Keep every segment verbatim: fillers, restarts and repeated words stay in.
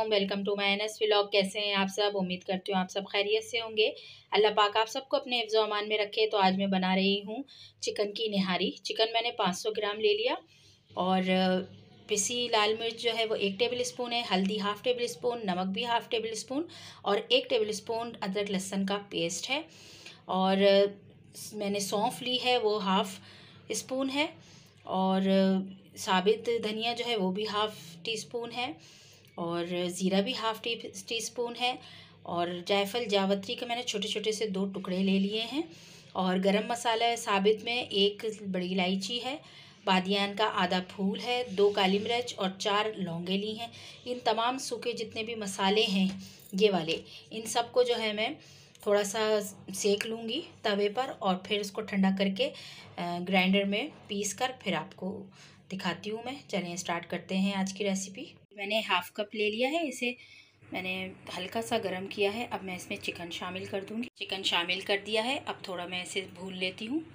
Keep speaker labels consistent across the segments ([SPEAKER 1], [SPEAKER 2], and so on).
[SPEAKER 1] अलैकुम, welcome to my NS vlog. कैसे हैं आप सब? उम्मीद करती हूँ आप सब खैरियत से होंगे। अल्लाह पाक आप सबको अपने हिफ्ज़ व अमान में रखे। तो आज मैं बना रही हूँ चिकन की निहारी। चिकन मैंने पाँच सौ ग्राम ले लिया और पिसी लाल मिर्च जो है वो एक टेबल स्पून है, हल्दी हाफ़ टेबल स्पून, नमक भी हाफ़ टेबल स्पून और एक टेबल स्पून अदरक लहसुन का पेस्ट है। और मैंने सौंफ ली है, वो हाफ़ स्पून है और साबित धनिया जो है वो भी हाफ़ टी स्पून है और ज़ीरा भी हाफ़ टी टी स्पून है और जायफल जावित्री के मैंने छोटे छोटे से दो टुकड़े ले लिए हैं। और गरम मसाला है साबित में, एक बड़ी इलायची है, बादियान का आधा फूल है, दो काली मिर्च और चार लौंगे ली हैं। इन तमाम सूखे जितने भी मसाले हैं ये वाले, इन सब को जो है मैं थोड़ा सा सेक लूँगी तवे पर और फिर इसको ठंडा करके ग्राइंडर में पीस कर फिर आपको दिखाती हूँ मैं। चलिए स्टार्ट करते हैं आज की रेसिपी। मैंने हाफ़ कप ले लिया है, इसे मैंने हल्का सा गरम किया है। अब मैं इसमें चिकन शामिल कर दूँगी। चिकन शामिल कर दिया है, अब थोड़ा मैं इसे भून लेती हूँ।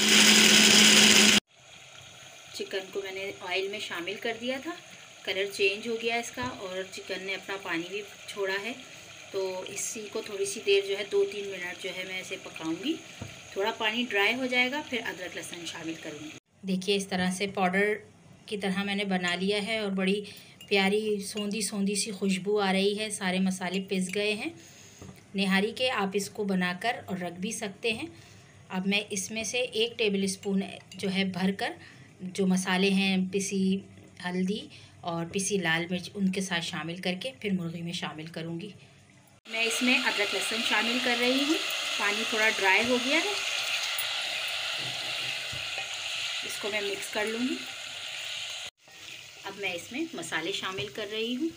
[SPEAKER 1] चिकन को मैंने ऑयल में शामिल कर दिया था, कलर चेंज हो गया इसका और चिकन ने अपना पानी भी छोड़ा है। तो इसी को थोड़ी सी देर जो है दो तीन मिनट जो है मैं इसे पकाऊंगी। थोड़ा पानी ड्राई हो जाएगा फिर अदरक लहसुन शामिल करूँगी। देखिए इस तरह से पाउडर की तरह मैंने बना लिया है और बड़ी प्यारी सौंधी सौंधी सी खुशबू आ रही है। सारे मसाले पिस गए हैं निहारी के। आप इसको बनाकर और रख भी सकते हैं। अब मैं इसमें से एक टेबल स्पून जो है भर कर जो मसाले हैं, पिसी हल्दी और पिसी लाल मिर्च, उनके साथ शामिल करके फिर मुर्गी में शामिल करूँगी। मैं इसमें अदरक लहसुन शामिल कर रही हूँ। पानी थोड़ा ड्राई हो गया है, इसको मैं मिक्स कर लूँगी। अब मैं इसमें मसाले शामिल कर रही हूँ।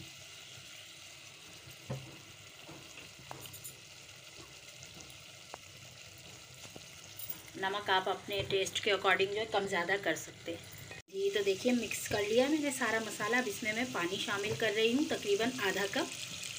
[SPEAKER 1] नमक आप अपने टेस्ट के अकॉर्डिंग जो है कम ज़्यादा कर सकते हैं जी। तो देखिए मिक्स कर लिया मैंने सारा मसाला। अब इसमें मैं पानी शामिल कर रही हूँ, तकरीबन आधा कप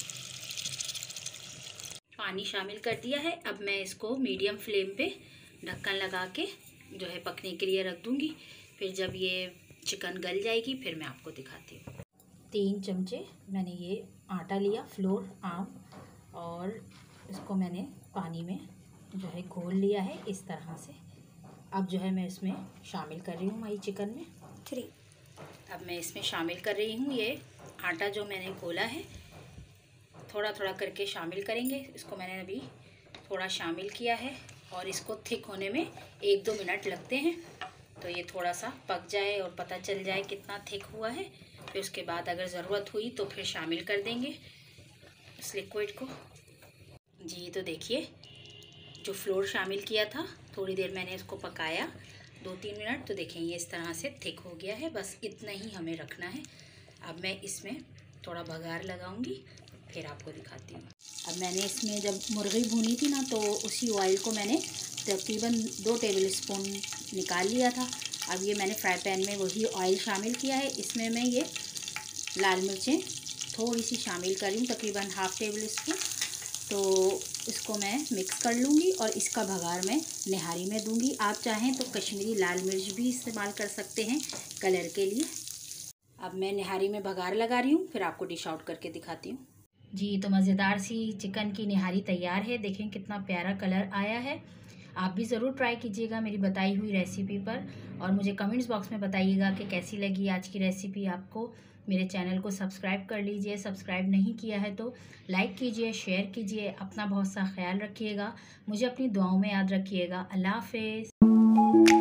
[SPEAKER 1] पानी शामिल कर दिया है। अब मैं इसको मीडियम फ्लेम पे ढक्कन लगा के जो है पकने के लिए रख दूँगी। फिर जब ये चिकन गल जाएगी फिर मैं आपको दिखाती हूँ। तीन चमचे मैंने ये आटा लिया, फ्लोर आम, और इसको मैंने पानी में जो है घोल लिया है इस तरह से। अब जो है मैं इसमें शामिल कर रही हूँ माई चिकन में थ्री अब मैं इसमें शामिल कर रही हूँ ये आटा जो मैंने घोला है। थोड़ा थोड़ा करके शामिल करेंगे। इसको मैंने अभी थोड़ा शामिल किया है और इसको थिक होने में एक दो मिनट लगते हैं। तो ये थोड़ा सा पक जाए और पता चल जाए कितना थिक हुआ है, फिर उसके बाद अगर ज़रूरत हुई तो फिर शामिल कर देंगे इस लिक्विड को जी। तो देखिए जो फ्लोर शामिल किया था, थोड़ी देर मैंने इसको पकाया दो तीन मिनट। तो देखें ये इस तरह से थिक हो गया है, बस इतना ही हमें रखना है। अब मैं इसमें थोड़ा बघार लगाऊंगी फिर आपको दिखाती हूँ। अब मैंने इसमें जब मुर्गी भूनी थी ना, तो उसी ऑयल को मैंने तकरीबन दो टेबल स्पून निकाल लिया था। अब ये मैंने फ्राई पैन में वही ऑयल शामिल किया है। इसमें मैं ये लाल मिर्चें थोड़ी सी शामिल कर रही हूँ, तकरीबन हाफ़ टेबल स्पून। तो इसको मैं मिक्स कर लूँगी और इसका भगार मैं निहारी में दूँगी। आप चाहें तो कश्मीरी लाल मिर्च भी इस्तेमाल कर सकते हैं कलर के लिए। अब मैं निहारी में भगार लगा रही हूँ, फिर आपको डिश आउट करके दिखाती हूँ जी। तो मज़ेदार सी चिकन की निहारी तैयार है। देखें कितना प्यारा कलर आया है। आप भी ज़रूर ट्राई कीजिएगा मेरी बताई हुई रेसिपी पर और मुझे कमेंट्स बॉक्स में बताइएगा कि कैसी लगी आज की रेसिपी आपको। मेरे चैनल को सब्सक्राइब कर लीजिए, सब्सक्राइब नहीं किया है तो लाइक कीजिए, शेयर कीजिए। अपना बहुत सा ख्याल रखिएगा, मुझे अपनी दुआओं में याद रखिएगा। अल्लाह हाफ़िज़।